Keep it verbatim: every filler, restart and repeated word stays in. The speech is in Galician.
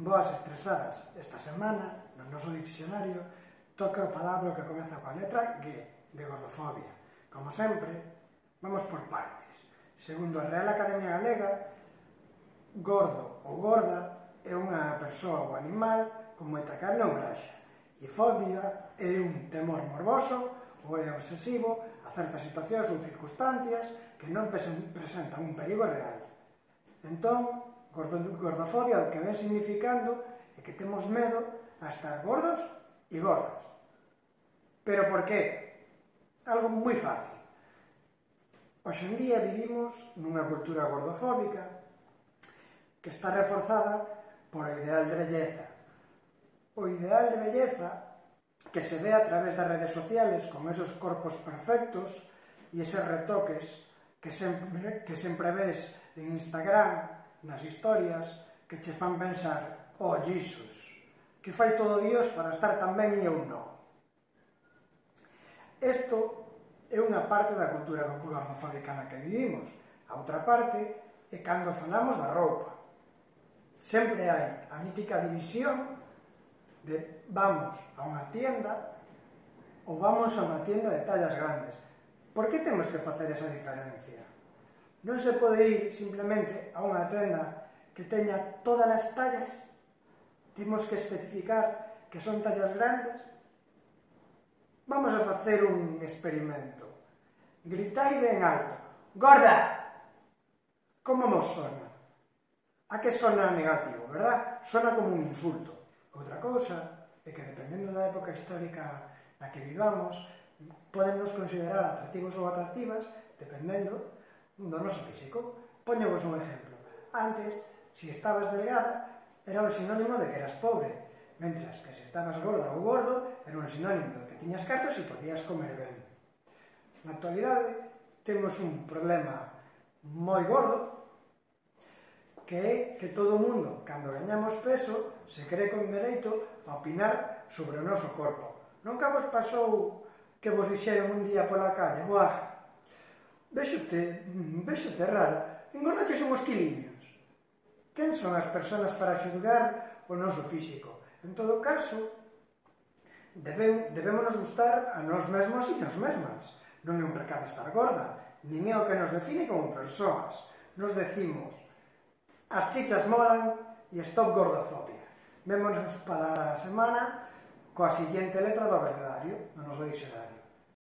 Boas estresadas. Esta semana, no noso diccionario, toca a palabra que comeza coa letra G, de gordofobia. Como sempre, vamos por partes. Segundo a Real Academia Galega, gordo ou gorda é unha persoa ou animal con moita carne ou graxa. E fobia é un temor morboso ou é obsesivo a certas situacións ou circunstancias que non presentan un perigo real. Entón, gordofobia o que ven significando é que temos medo a estar gordos e gordas. Pero por qué? Algo moi fácil. Hoxe en día vivimos nunha cultura gordofóbica que está reforzada por o ideal de belleza. O ideal de belleza que se ve a través das redes sociales con esos corpos perfectos e eses retoques que sempre, que sempre ves en Instagram, nas historias, que che fan pensar: oh, Jesus, que fai todo Dios para estar tan ben e eu non. Isto é unha parte da cultura gordofóbica na que vivimos. A outra parte é cando falamos da roupa. Sempre hai a mítica división de vamos a unha tienda ou vamos a unha tienda de tallas grandes. Por que temos que facer esa diferencia? Non se pode ir simplemente a unha tenda que teña todas as tallas? Temos que especificar que son tallas grandes? Vamos a facer un experimento. Gritai ben alto: gorda! Como mos sona? A que sona negativo, verdad? Sona como un insulto. Outra cousa é que, dependendo da época histórica na que vivamos, podemos considerar atractivos ou atractivas dependendo do noso físico. Poñevos un exemplo. Antes, se estabas delgada, era un sinónimo de que eras pobre, mentras que se estabas gorda ou gordo, era un sinónimo de que tiñas cartos e podías comer ben. Na actualidade, temos un problema moi gordo, que é que todo o mundo, cando gañamos peso, se cree con dereito a opinar sobre o noso corpo. Nunca vos pasou que vos dixeron un día pola calle: buah, Véxote, véxote rara, engordaches unhos quiliños. Quen son as persoas para xulgar o noso físico? En todo caso, debe, debémonos gustar a nós mesmos e nós mesmas. Non é un pecado estar gorda, nin é o que nos define como persoas. Nos decimos: as chichas molan e stop gordofobia. Vémonos para a semana coa siguiente letra do abecedario, do noso dicionario.